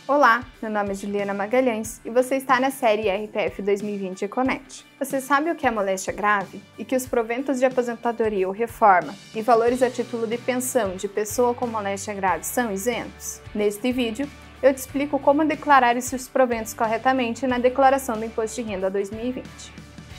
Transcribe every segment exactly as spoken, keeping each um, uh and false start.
Olá, meu nome é Juliana Magalhães e você está na série R P F dois mil e vinte Econete. Você sabe o que é moléstia grave e que os proventos de aposentadoria ou reforma e valores a título de pensão de pessoa com moléstia grave são isentos? Neste vídeo, eu te explico como declarar esses proventos corretamente na declaração do Imposto de Renda dois mil e vinte.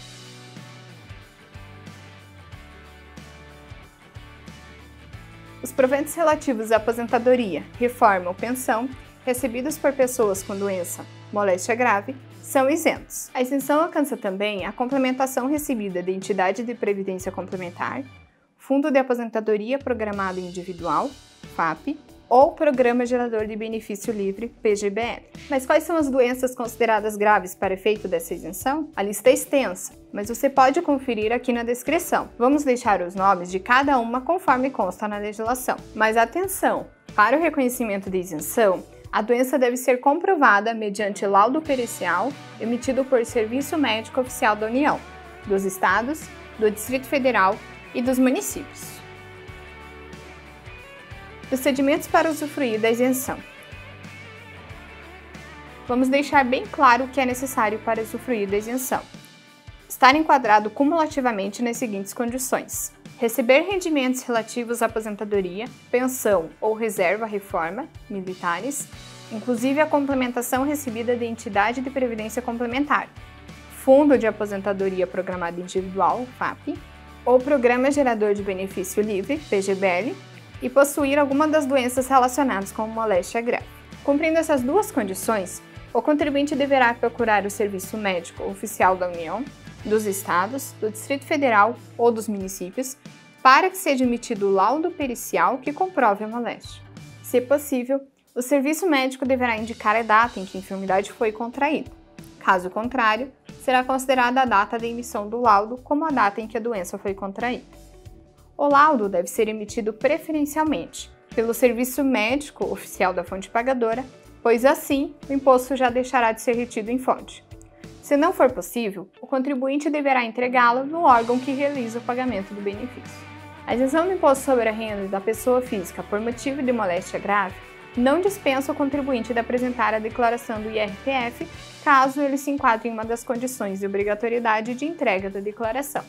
Os proventos relativos à aposentadoria, reforma ou pensão recebidos por pessoas com doença, moléstia grave, são isentos. A isenção alcança também a complementação recebida de entidade de previdência complementar, Fundo de Aposentadoria Programado Individual, F A P, ou Programa Gerador de Benefício Livre, P G B L. Mas quais são as doenças consideradas graves para efeito dessa isenção? A lista é extensa, mas você pode conferir aqui na descrição. Vamos deixar os nomes de cada uma conforme consta na legislação. Mas atenção! Para o reconhecimento de isenção, a doença deve ser comprovada mediante laudo pericial emitido por Serviço Médico Oficial da União, dos Estados, do Distrito Federal e dos municípios. Procedimentos para usufruir da isenção. Vamos deixar bem claro o que é necessário para usufruir da isenção. Estar enquadrado cumulativamente nas seguintes condições: receber rendimentos relativos à aposentadoria, pensão ou reserva reforma, militares, inclusive a complementação recebida de entidade de previdência complementar, Fundo de Aposentadoria Programado Individual, F A P, ou Programa Gerador de Benefício Livre, P G B L, e possuir alguma das doenças relacionadas com moléstia grave. Cumprindo essas duas condições, o contribuinte deverá procurar o Serviço Médico Oficial da União, dos Estados, do Distrito Federal ou dos municípios, para que seja emitido o laudo pericial que comprove a moléstia. Se possível, o serviço médico deverá indicar a data em que a enfermidade foi contraída. Caso contrário, será considerada a data de emissão do laudo como a data em que a doença foi contraída. O laudo deve ser emitido preferencialmente pelo Serviço Médico Oficial da fonte pagadora, pois assim o imposto já deixará de ser retido em fonte. Se não for possível, o contribuinte deverá entregá-lo no órgão que realiza o pagamento do benefício. A isenção do imposto sobre a renda da pessoa física por motivo de moléstia grave não dispensa o contribuinte de apresentar a declaração do I R P F, caso ele se enquadre em uma das condições de obrigatoriedade de entrega da declaração.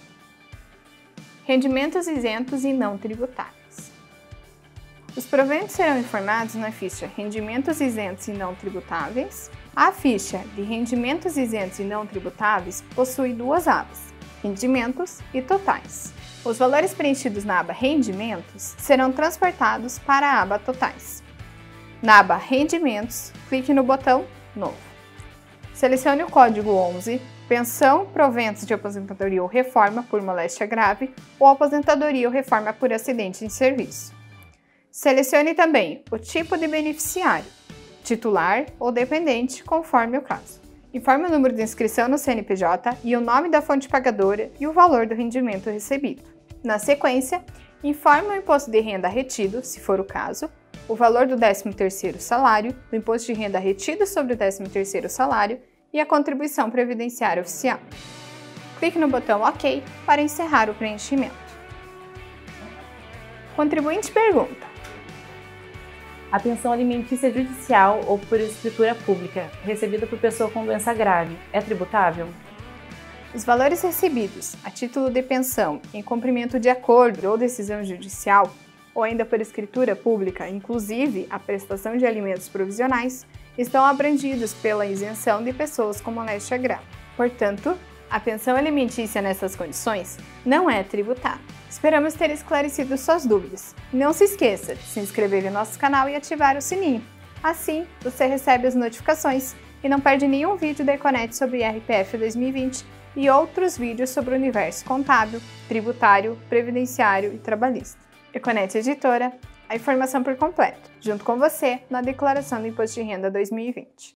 Rendimentos isentos e não tributáveis. Os proventos serão informados na ficha Rendimentos isentos e não tributáveis. A ficha de Rendimentos isentos e não tributáveis possui duas abas, Rendimentos e Totais. Os valores preenchidos na aba Rendimentos serão transportados para a aba Totais. Na aba Rendimentos, clique no botão Novo. Selecione o código onze, Pensão, Proventos de Aposentadoria ou Reforma por moléstia grave ou Aposentadoria ou Reforma por acidente em serviço. Selecione também o tipo de beneficiário, titular ou dependente, conforme o caso. Informe o número de inscrição no C N P J e o nome da fonte pagadora e o valor do rendimento recebido. Na sequência, informe o imposto de renda retido, se for o caso, o valor do décimo terceiro salário, o imposto de renda retido sobre o décimo terceiro salário e a contribuição previdenciária oficial. Clique no botão OK para encerrar o preenchimento. Contribuinte pergunta: a pensão alimentícia judicial ou por escritura pública, recebida por pessoa com doença grave, é tributável? Os valores recebidos a título de pensão em cumprimento de acordo ou decisão judicial, ou ainda por escritura pública, inclusive a prestação de alimentos provisionais, estão abrangidos pela isenção de pessoas com moléstia grave. Portanto, a pensão alimentícia nessas condições não é tributável. Esperamos ter esclarecido suas dúvidas. Não se esqueça de se inscrever no nosso canal e ativar o sininho. Assim, você recebe as notificações e não perde nenhum vídeo da Econete sobre I R P F dois mil e vinte e outros vídeos sobre o universo contábil, tributário, previdenciário e trabalhista. Econete Editora, a informação por completo, junto com você na declaração do Imposto de Renda dois mil e vinte.